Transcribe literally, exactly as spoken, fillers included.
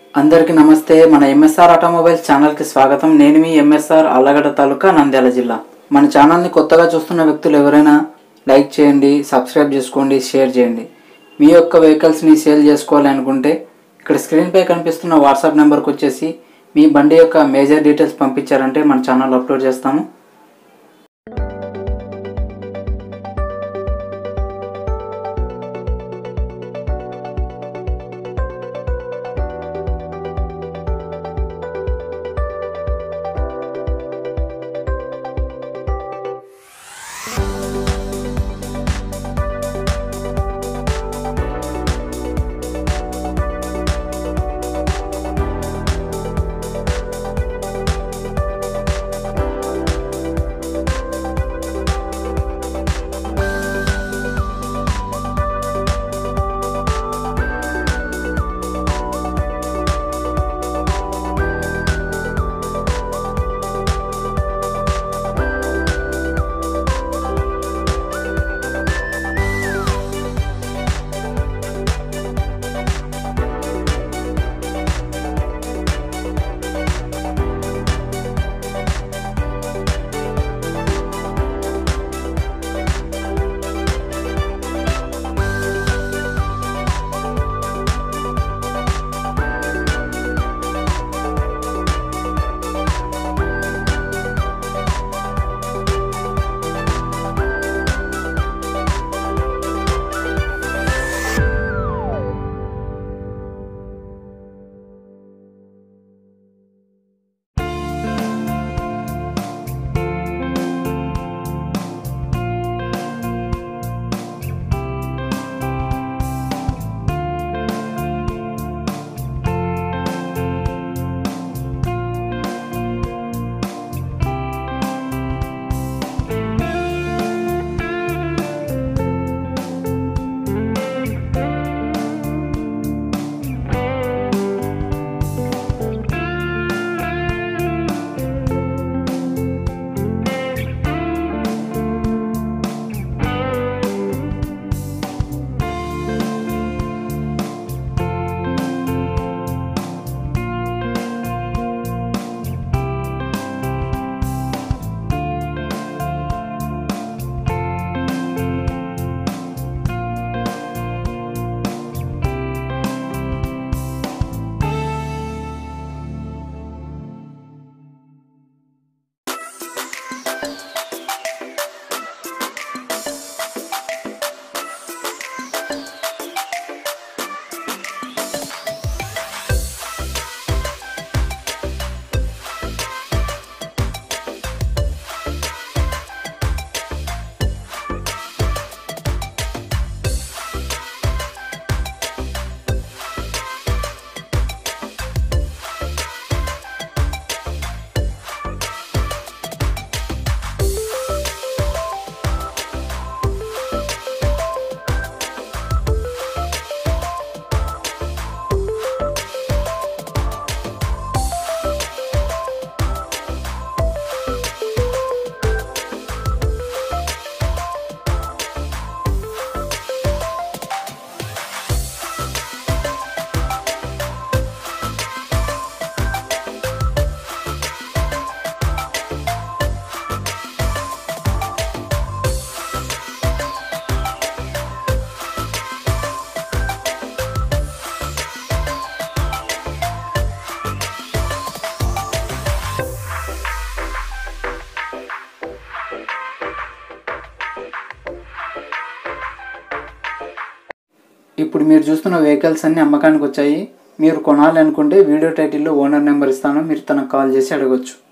అందరికీ నమస్తే. మన ఎంఎస్ఆర్ ఆటోమొబైల్స్ ఛానల్కి స్వాగతం. నేను మీ ఎంఎస్ఆర్ అల్లగడ్డ తాలూకా నంద్యాల జిల్లా. మన ఛానల్ని కొత్తగా చూస్తున్న వ్యక్తులు ఎవరైనా లైక్ చేయండి, సబ్స్క్రైబ్ చేసుకోండి, షేర్ చేయండి. మీ యొక్క వెహికల్స్ని సేల్ చేసుకోవాలి అనుకుంటే ఇక్కడ స్క్రీన్పై కనిపిస్తున్న వాట్సాప్ నెంబర్కి వచ్చేసి మీ బండి యొక్క మేజర్ డీటెయిల్స్ పంపించారంటే మన ఛానల్ అప్లోడ్ చేస్తాము. ఇప్పుడు మీరు చూస్తున్న వెహికల్స్ అన్ని అమ్మకానికి వచ్చాయి. మీరు కొనాలి అనుకుంటే వీడియో టైటిల్లో ఓనర్ నెంబర్ ఇస్తాను, మీరు తనకు కాల్ చేసి అడగొచ్చు.